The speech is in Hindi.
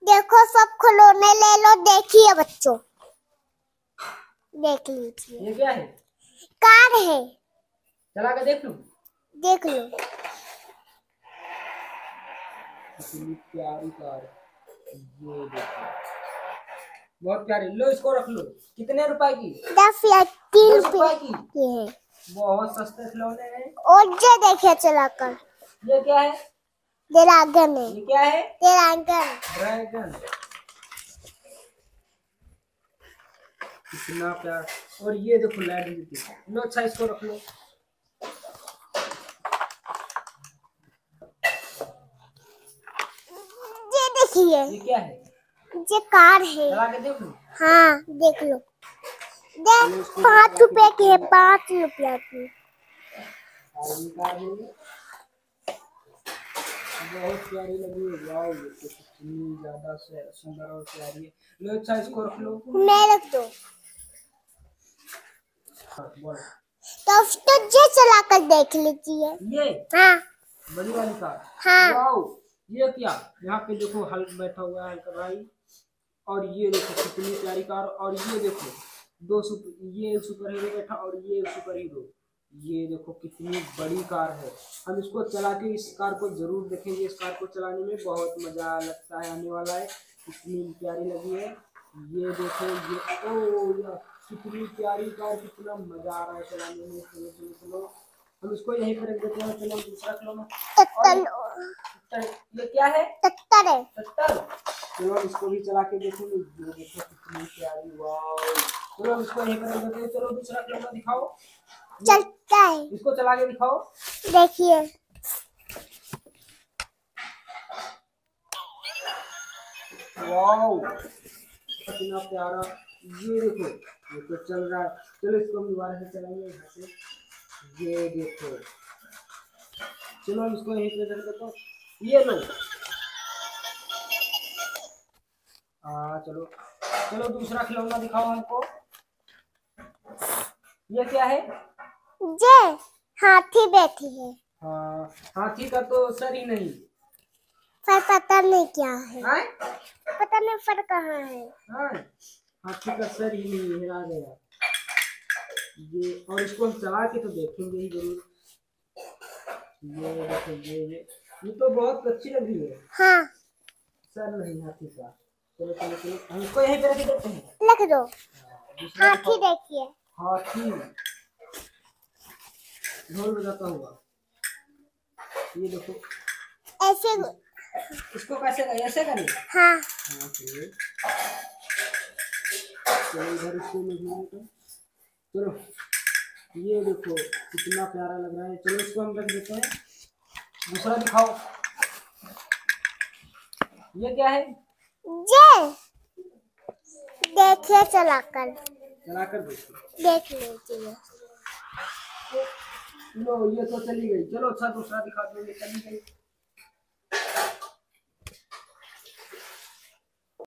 देखो सब खिलौने ले लो, देखिए बच्चों, देख लीजिए। ये क्या है? कार है, चला के देख लूं। देख लो। कितनी प्यारी कार है। ये देखो, बहुत प्यारी। लो इसको रख लो। कितने रुपए की? 10 या 3 10 रुपए की। ये है। बहुत सस्ते खिलौने हैं। और ये देखिए चलाकर, ये क्या है? ड्रैगन है। ये क्या है? ड्रैगन। ड्रैगन। कितना प्यार। और ये देखो लाइट जलती। लो अच्छा इसको रख लो। ये देखिए, ये क्या है? ये कार है। चला के देख लो। हाँ देख लो। देख 5 रुपए की है, 5 रुपया की। बहुत प्यारी लगी है। वाओ, ये तो कितनी ज्यादा सुंदर और प्यारी है। लो अच्छा इसको रख लो। मैं रख दो। हाँ, बोल। तो ये चलाकर देख लीजिए। ये हाँ बड़ी वाली कार। हाँ। वाओ, ये क्या? यहाँ पे देखो हल्क बैठा हुआ है, हल्क भाई। और ये देखो कितनी प्यारी कार। और ये देखो ये सुपर हीरो बैठा और ये सुपर हीरो। ये देखो कितनी बड़ी कार है। हम इसको चला के इस कार को जरूर देखेंगे। इस कार को चलाने में बहुत मजा लगता है, आने वाला है। कितनी प्यारी लगी है। ये देखो ये, ओ यार कितनी प्यारी कार, कितना मजा आ रहा है चलाने में। चलो चलो चलो, हम इसको यहीं पर रख देते हैं। चलो दूसरा खिलौना। ये क्या है? टक्कर है। टक्कर। चलो इसको भी चला के देखेंगे। ये देखो कितनी प्यारी। वाओ, चलो इसको यहीं पर रख देते हैं। चलो दूसरा खिलौना दिखाओ। चलता है, इसको चला के दिखाओ। देखिए। वाओ, कितना प्यारा। ये देखो, ये तो चल रहा है। चलो इसको हम दोबारा से चलाएंगे यहाँ से। ये देखो, चलो हम इसको यहीं पे रख देते हैं। ये लो। हाँ चलो चलो दूसरा खिलौना दिखाओ हमको। ये क्या है? ये हाथी बैठी है। हाँ, हाथी का तो सर ही नहीं। पर पता नहीं क्या है। हाँ? पता नहीं फर कहाँ है। हाँ, हाथी का सर ही नहीं है, आ गया ये। और इसको हम चला के तो देखेंगे ही जरूर। ये देखो ये तो बहुत अच्छी लग रही है। हाँ, सर नहीं हाथी का। चलो चलो चलो, हम इसको यहीं पे रख देते हैं। लिख दो। दूसरा हाथी देखिए। हाथी ढोल बजाता हुआ। ये देखो ऐसे। इसको कैसे ऐसे करें? हाँ। हाँ चलो इधर इसको मिलाएं तो। चलो ये देखो कितना प्यारा लग रहा है। चलो इसको हम रख देते हैं। दूसरा दिखाओ। ये क्या है? ये देखिए चलाकर देखो। देख लीजिए। लो ये तो चली गई। चलो अच्छा दूसरा दिखा दो। ये चली गई।